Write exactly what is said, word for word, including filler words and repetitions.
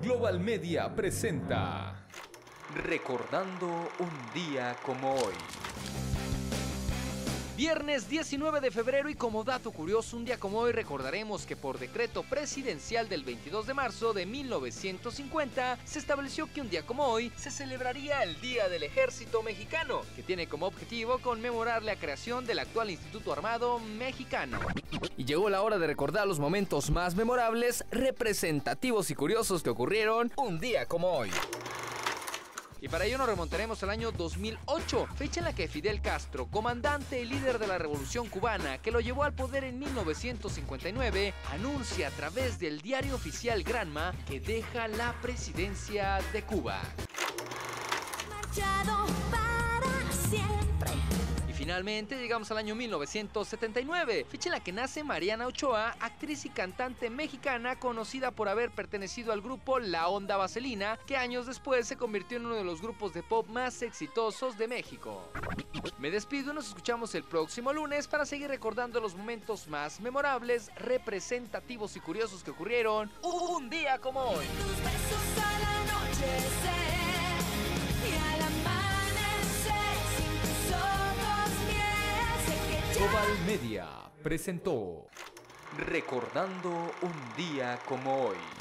Global Media presenta Recordando un día como hoy. Viernes diecinueve de febrero y como dato curioso, un día como hoy recordaremos que por decreto presidencial del veintidós de marzo de mil novecientos cincuenta se estableció que un día como hoy se celebraría el Día del Ejército Mexicano, que tiene como objetivo conmemorar la creación del actual Instituto Armado Mexicano. Y llegó la hora de recordar los momentos más memorables, representativos y curiosos que ocurrieron un día como hoy. Y para ello nos remontaremos al año dos mil ocho, fecha en la que Fidel Castro, comandante y líder de la Revolución Cubana, que lo llevó al poder en mil novecientos cincuenta y nueve, anuncia a través del diario oficial Granma que deja la presidencia de Cuba. Marchado para siempre. Y finalmente llegamos al año mil novecientos setenta y nueve, fecha en la que nace Mariana Ochoa, actriz y cantante mexicana conocida por haber pertenecido al grupo La Onda Vaselina, que años después se convirtió en uno de los grupos de pop más exitosos de México. Me despido y nos escuchamos el próximo lunes para seguir recordando los momentos más memorables, representativos y curiosos que ocurrieron un día como hoy. Tus besos al anochecer y al amanecer sin tus ojos miel, sé que ya... Global Media presentó Recordando un día como hoy.